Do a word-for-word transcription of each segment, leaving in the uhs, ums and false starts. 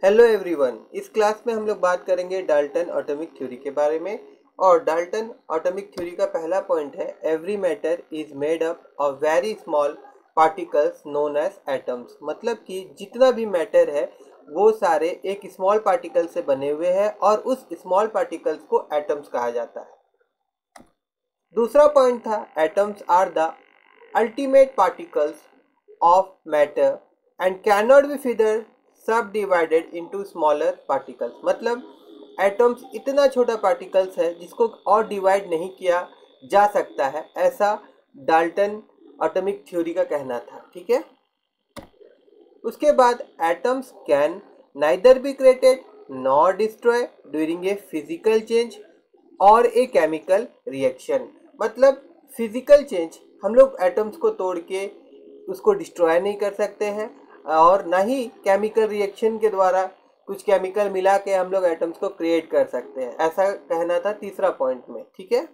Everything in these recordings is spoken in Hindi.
हेलो एवरीवन, इस क्लास में हम लोग बात करेंगे डाल्टन एटॉमिक थ्योरी के बारे में। और डाल्टन एटॉमिक थ्योरी का पहला पॉइंट है every matter is made up of very small particles known as atoms. मतलब कि जितना भी मैटर है वो सारे एक स्मॉल पार्टिकल से बने हुए हैं और उस स्मॉल पार्टिकल्स को एटम्स कहा जाता है। दूसरा पॉइंट था atoms are the ultimate particles of matter and can not be further subdivided into smaller particles. मतलब एटम्स इतना छोटा पार्टिकल्स है जिसको और डिवाइड नहीं किया जा सकता है, ऐसा डाल्टन एटॉमिक थ्योरी का कहना था। ठीक है, उसके बाद atoms can neither be created nor destroy during a physical change और ए केमिकल रिएक्शन। मतलब फिजिकल चेंज, हम लोग एटम्स को तोड़ के उसको डिस्ट्रॉय नहीं कर सकते हैं और ना ही केमिकल रिएक्शन के द्वारा कुछ केमिकल मिला के हम लोग एटम्स को क्रिएट कर सकते हैं, ऐसा कहना था तीसरा पॉइंट में। ठीक है,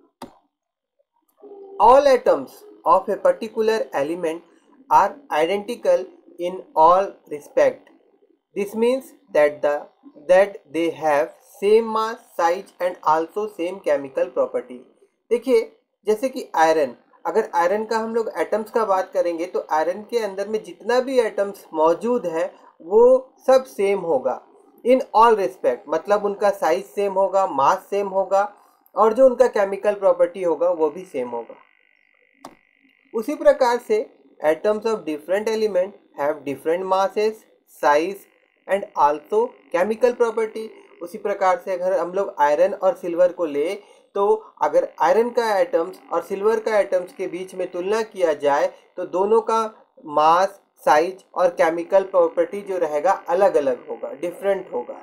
all atoms of a particular element are identical in all respect. This means that the that they have same mass, size and also same chemical property. देखिए, जैसे कि आयरन, अगर आयरन का हम लोग एटम्स का बात करेंगे तो आयरन के अंदर में जितना भी एटम्स मौजूद है वो सब सेम होगा इन ऑल रिस्पेक्ट। मतलब उनका साइज सेम होगा, मास सेम होगा और जो उनका केमिकल प्रॉपर्टी होगा वो भी सेम होगा। उसी प्रकार से atoms of different element have different masses, size and also chemical property। उसी प्रकार से अगर हम लोग आयरन और सिल्वर को ले तो अगर आयरन का एटम्स और सिल्वर का एटम्स के बीच में तुलना किया जाए तो दोनों का मास, साइज और केमिकल प्रॉपर्टी जो रहेगा अलग अलग होगा, डिफरेंट होगा।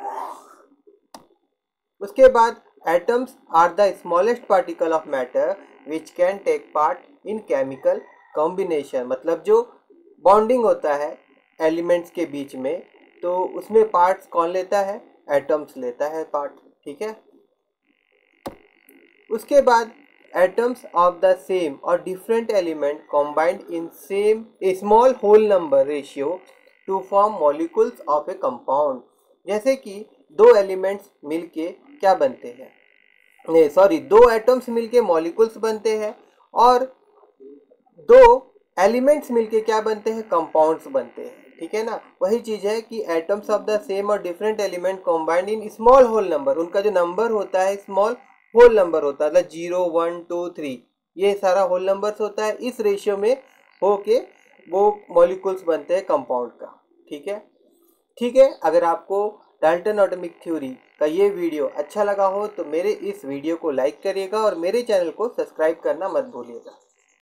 उसके बाद atoms are the smallest particle of matter which can take part in chemical combination. मतलब जो बॉन्डिंग होता है एलिमेंट्स के बीच में तो उसमें पार्ट्स कौन लेता है? एटम्स लेता है पार्ट। ठीक है, उसके बाद एटम्स ऑफ द सेम और different element combined in same a small whole number ratio to form molecules of a compound. जैसे कि दो एलिमेंट्स मिलके क्या बनते हैं, नहीं सॉरी दो एटम्स मिलके मॉलिक्यूल्स बनते हैं और दो एलिमेंट्स मिलके क्या बनते हैं? कंपाउंड्स बनते हैं। ठीक है ना, वही चीज है कि एटम्स ऑफ द सेम और different element combined in small whole number. उनका जो नंबर होता है स्मॉल होल नंबर होता है, मतलब जीरो वन टू थ्री, ये सारा होल नंबर्स होता है। इस रेशियो में होके वो मॉलिक्यूल्स बनते हैं कंपाउंड का। ठीक है ठीक है अगर आपको डाल्टन एटॉमिक थ्योरी का ये वीडियो अच्छा लगा हो तो मेरे इस वीडियो को लाइक करिएगा और मेरे चैनल को सब्सक्राइब करना मत भूलिएगा।